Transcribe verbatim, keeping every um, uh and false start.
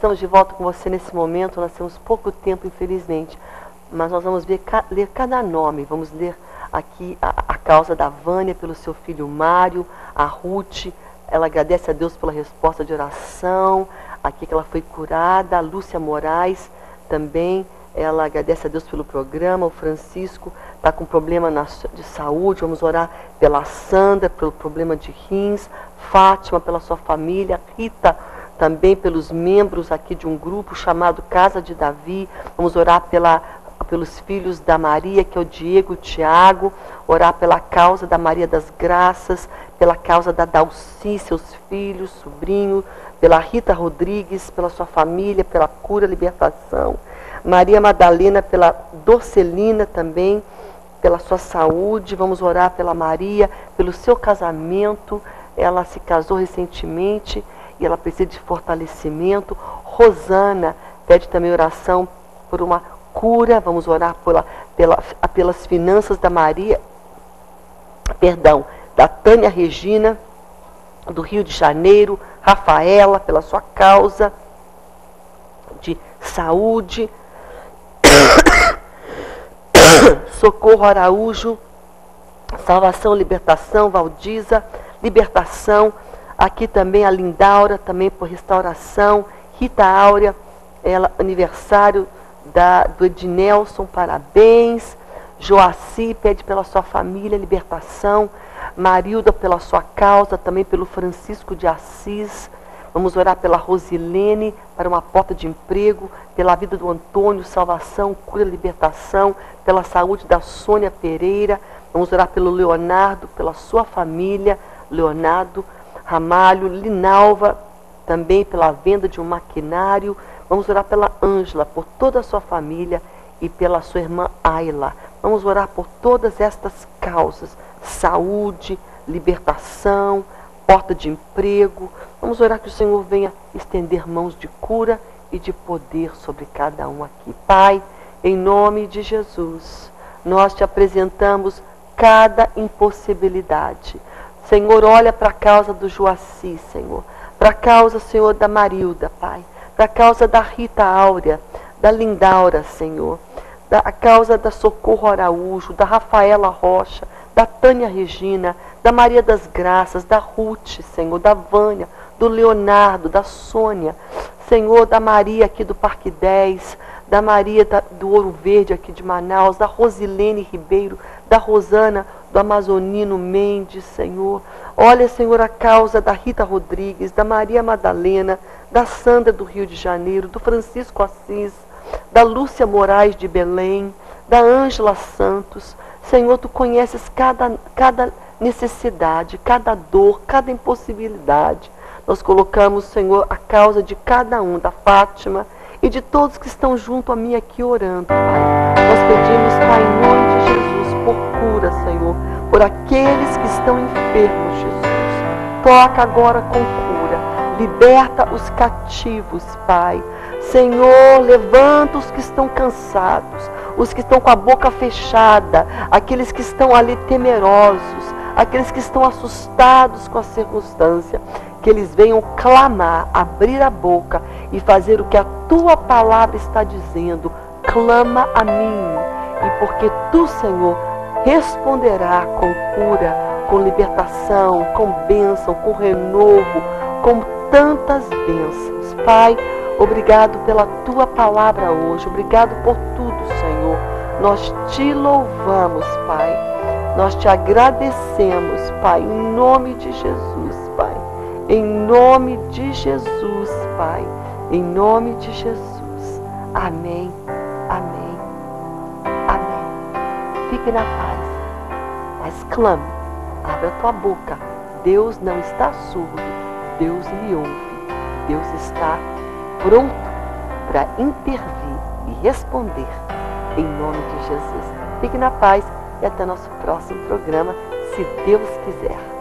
estamos de volta com você nesse momento. Nós temos pouco tempo, infelizmente, mas nós vamos ver, ler cada nome. Vamos ler aqui a, a causa da Vânia pelo seu filho Mário, a Ruth, ela agradece a Deus pela resposta de oração, aqui que ela foi curada. A Lúcia Moraes também, ela agradece a Deus pelo programa. O Francisco está com problema na, de saúde, vamos orar pela Sandra, pelo problema de rins. Fátima, pela sua família. Rita, também pelos membros aqui de um grupo chamado Casa de Davi. Vamos orar pela, pelos filhos da Maria, que é o Diego e o Tiago. Orar pela causa da Maria das Graças, pela causa da Dalci, seus filhos, sobrinho, pela Rita Rodrigues, pela sua família, pela cura, libertação. Maria Madalena, pela Dorcelina também, pela sua saúde. Vamos orar pela Maria, pelo seu casamento. Ela se casou recentemente e ela precisa de fortalecimento. Rosana pede também oração por uma cura. Vamos orar pela, pela, pelas finanças da Maria, perdão, da Tânia Regina, do Rio de Janeiro. Rafaela, pela sua causa de saúde. Socorro Araújo, salvação, libertação. Valdiza, libertação. Aqui também a Lindaura, também por restauração. Rita Áurea, ela, aniversário da, do Ednelson, parabéns. Joaci pede pela sua família, libertação. Marilda pela sua causa, também pelo Francisco de Assis. Vamos orar pela Rosilene, para uma porta de emprego, pela vida do Antônio, salvação, cura, libertação, pela saúde da Sônia Pereira. Vamos orar pelo Leonardo, pela sua família, Leonardo Ramalho. Linalva, também pela venda de um maquinário. Vamos orar pela Ângela, por toda a sua família e pela sua irmã Ayla. Vamos orar por todas estas causas, saúde, libertação, porta de emprego. Vamos orar que o Senhor venha estender mãos de cura e de poder sobre cada um aqui. Pai, em nome de Jesus, nós te apresentamos cada impossibilidade. Senhor, olha para a causa do Joaci, Senhor. Para a causa, Senhor, da Marilda, Pai. Para a causa da Rita Áurea, da Lindaura, Senhor. Da a causa da Socorro Araújo, da Rafaela Rocha, da Tânia Regina, da Maria das Graças, da Ruth, Senhor, da Vânia, do Leonardo, da Sônia, Senhor, da Maria aqui do Parque dez, da Maria da, do Ouro Verde aqui de Manaus, da Rosilene Ribeiro, da Rosana, do Amazonino Mendes, Senhor. Olha, Senhor, a causa da Rita Rodrigues, da Maria Madalena, da Sandra do Rio de Janeiro, do Francisco Assis, da Lúcia Moraes de Belém, da Ângela Santos. Senhor, tu conheces cada, cada necessidade, cada dor, cada impossibilidade. Nós colocamos, Senhor, a causa de cada um, da Fátima e de todos que estão junto a mim aqui orando, Pai. Nós pedimos, Pai, em nome de Jesus, por cura, Senhor, por aqueles que estão enfermos, Jesus. Toca agora com cura, liberta os cativos, Pai. Senhor, levanta os que estão cansados, os que estão com a boca fechada, aqueles que estão ali temerosos, aqueles que estão assustados com a circunstância, que eles venham clamar, abrir a boca e fazer o que a tua palavra está dizendo. Clama a mim, e porque tu, Senhor, responderá com cura, com libertação, com bênção, com renovo, com tantas bênçãos. Pai, obrigado pela tua palavra hoje, obrigado por tudo, Senhor. Nós te louvamos, Pai. Nós te agradecemos, Pai, em nome de Jesus, Pai. Em nome de Jesus, Pai. Em nome de Jesus. Amém, amém, amém. Fique na paz, mas clame, abra a tua boca. Deus não está surdo, Deus lhe ouve. Deus está pronto para intervir e responder em nome de Jesus. Fique na paz e até nosso próximo programa, se Deus quiser.